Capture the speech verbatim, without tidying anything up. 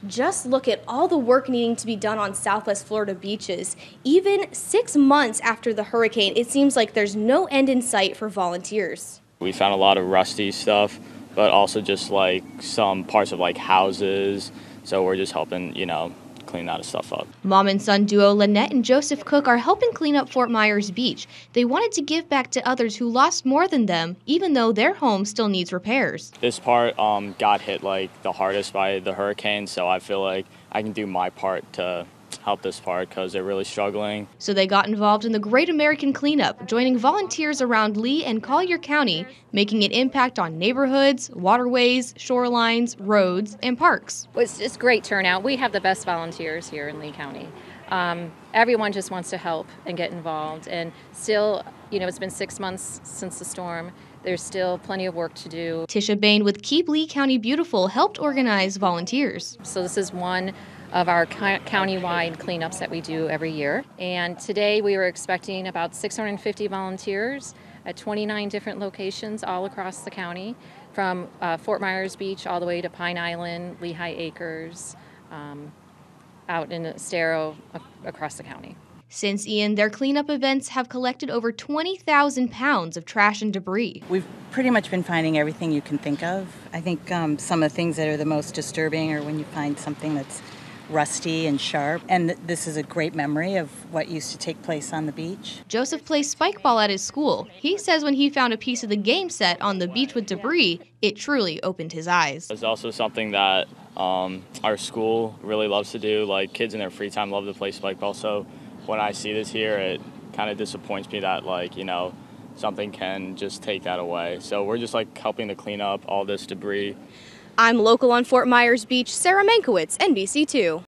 Just look at all the work needing to be done on Southwest Florida beaches. Even six months after the hurricane, it seems like there's no end in sight for volunteers. We found a lot of rusty stuff, but also just like some parts of like houses. So we're just helping, you know, clean that stuff up. Mom and son duo Lynette and Joseph Cook are helping clean up Fort Myers Beach. They wanted to give back to others who lost more than them, even though their home still needs repairs. This part um, got hit like the hardest by the hurricane, so I feel like I can do my part to help this part because they're really struggling. So they got involved in the Great American Cleanup, joining volunteers around Lee and Collier County, making an impact on neighborhoods, waterways, shorelines, roads, and parks. It's just great turnout. We have the best volunteers here in Lee County. Um, everyone just wants to help and get involved. And still, you know, it's been six months since the storm. There's still plenty of work to do. Tisha Bain with Keep Lee County Beautiful helped organize volunteers. So this is one of our county-wide cleanups that we do every year. And today we were expecting about six hundred fifty volunteers at twenty-nine different locations all across the county, from uh, Fort Myers Beach all the way to Pine Island, Lehigh Acres, um, out in Estero, across the county. Since Ian, their cleanup events have collected over twenty thousand pounds of trash and debris. We've pretty much been finding everything you can think of. I think um, some of the things that are the most disturbing are when you find something that's rusty and sharp. And th- this is a great memory of what used to take place on the beach. Joseph plays spike ball at his school. He says when he found a piece of the game set on the beach with debris, it truly opened his eyes. It's also something that um, our school really loves to do. Like, kids in their free time love to play spike ball. So when I see this here, it kind of disappoints me that, like, you know, something can just take that away. So we're just like helping to clean up all this debris. I'm local on Fort Myers Beach, Sarah Mankiewicz, N B C two.